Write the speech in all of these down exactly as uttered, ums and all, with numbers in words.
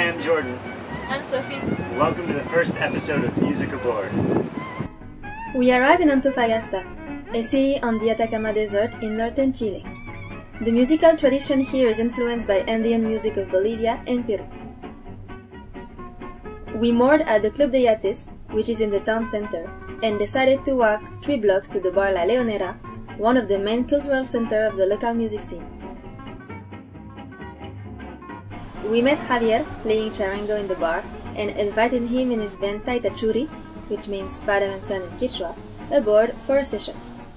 am Jordan. I'm Sophie. Welcome to the first episode of Music Aboard. We arrive in Antofagasta, a city on the Atacama Desert in northern Chile. The musical tradition here is influenced by Andean music of Bolivia and Peru. We moored at the Club de Yates, which is in the town center, and decided to walk three blocks to the bar La Leonera, one of the main cultural centers of the local music scene. We met Javier playing charango in the bar and invited him and his band Taita Churi, which means father and son in Quechua, aboard for a session.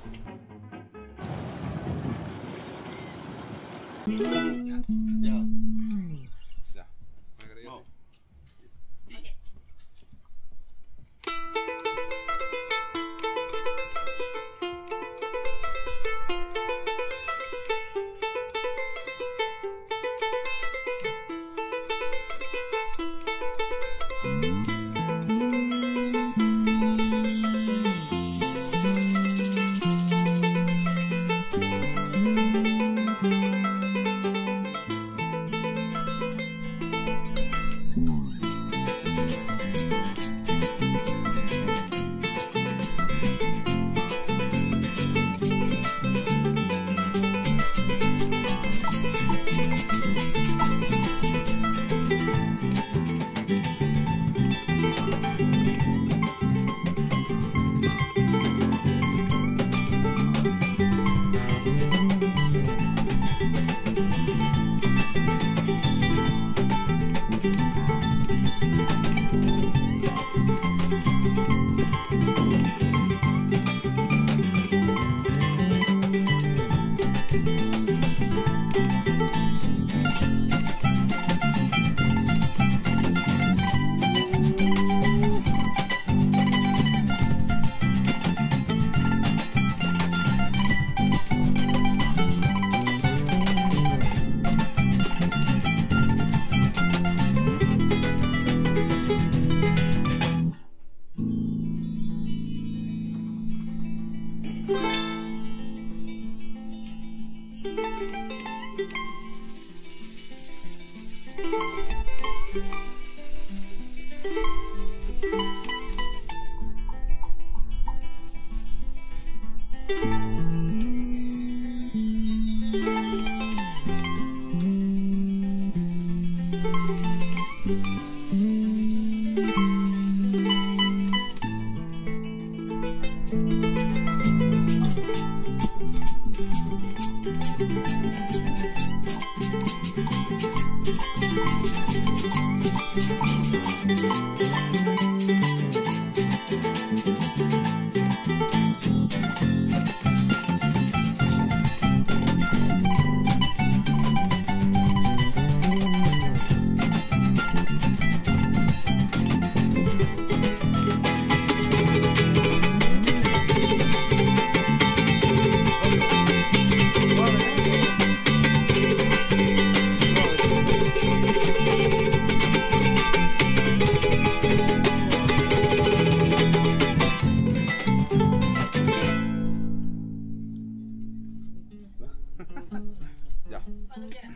Ya. Cuando quieras.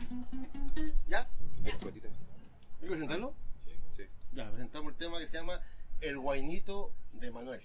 ¿Ya? ¿Hay que presentarlo? Sí. Ya, presentamos el tema que se llama El Guainito de Manuel.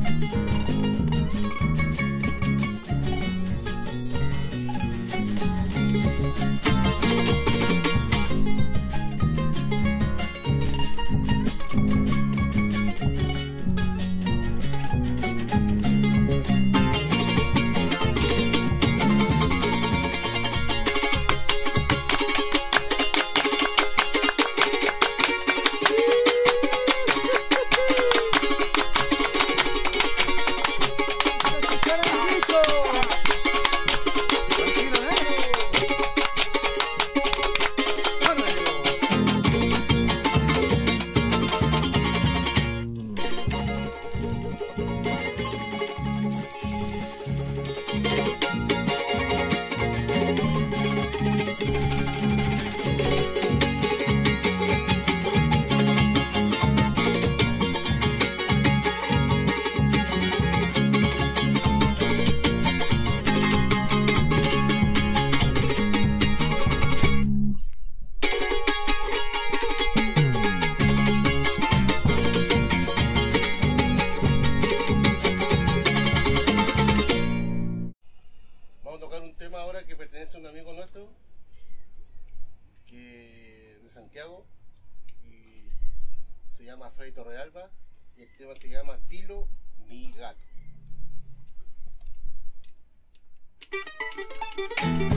pertenece a un amigo nuestro que de Santiago y se llama Freddy Torrealba y el tema se llama Tilo mi gato.